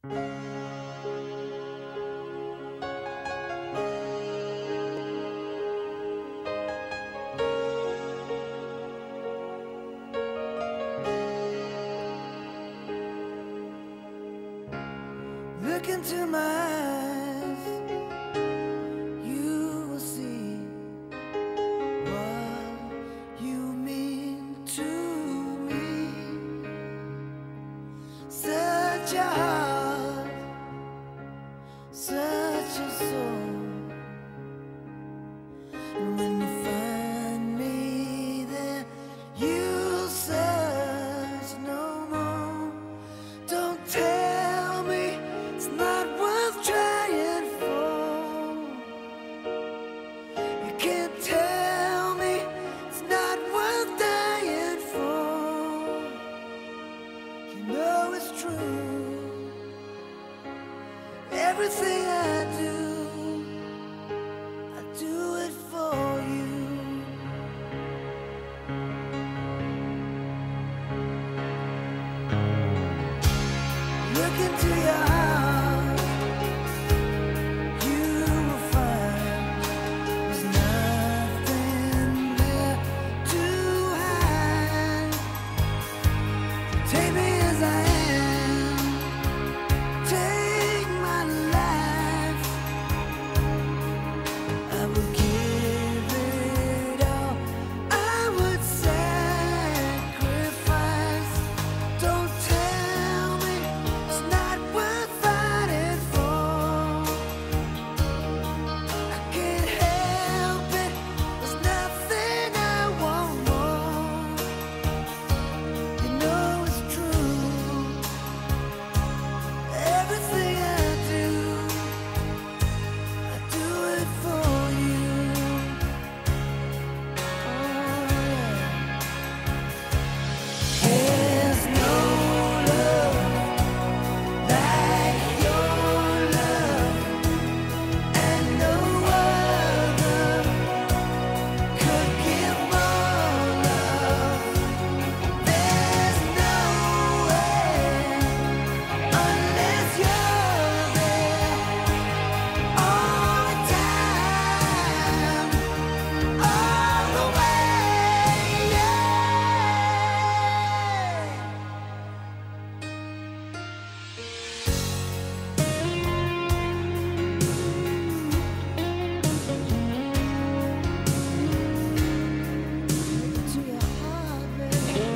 Look into my eyes, you will see what you mean to me. Such a heart, such a soul. And when you find me there, you'll search no more. Don't tell me it's not worth trying for. You can't tell me it's not worth dying for. You know it's true. Everything I do it for you. Look into your heart, you will find there's nothing there to hide. Take me as I am, take my life. I will give it all, I would sacrifice. Don't tell me it's not worth fighting for. I can't help it, there's nothing I want more. You know it's true. Everything I do it for you. Oh yeah. There's no love like your love, and no other could give more love. There's no way unless you're there all the time, all the way. Yeah. To your heart, baby.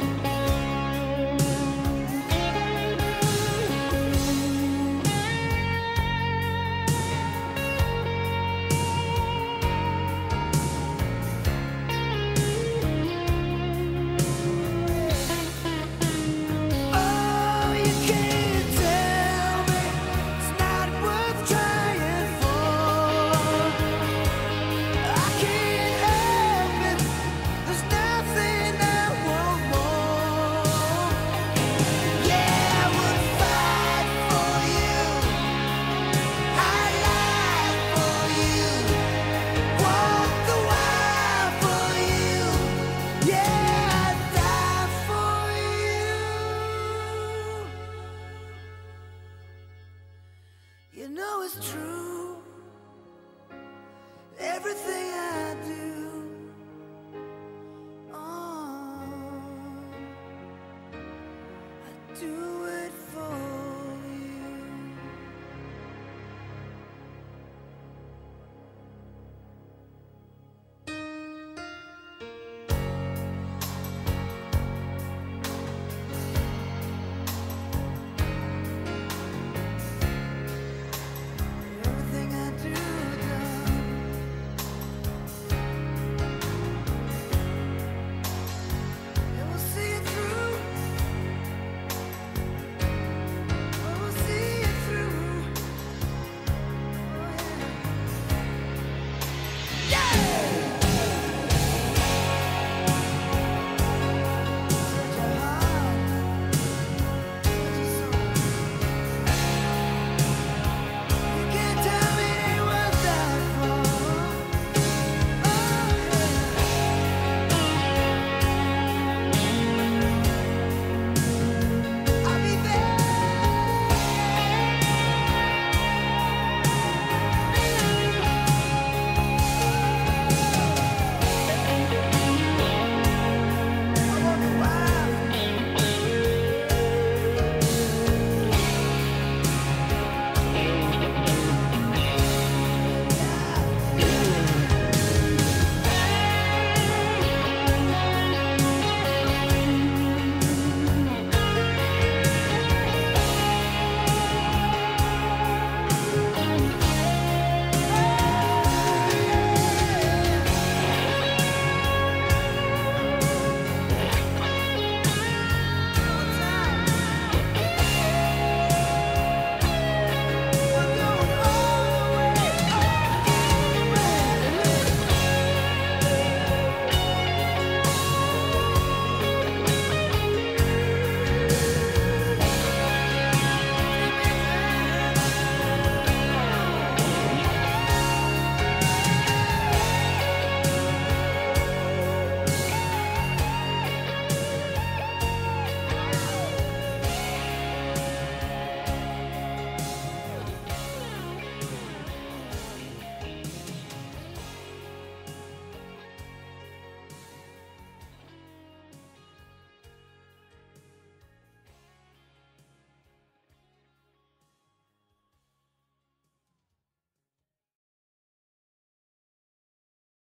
Oh, you can't tell me it's not worth trying for. I can't help it, there's nothing I want more. Yeah, I would fight for you, I'd lie for you, walk the wire for you. Yeah, I'd die for you. You know it's true.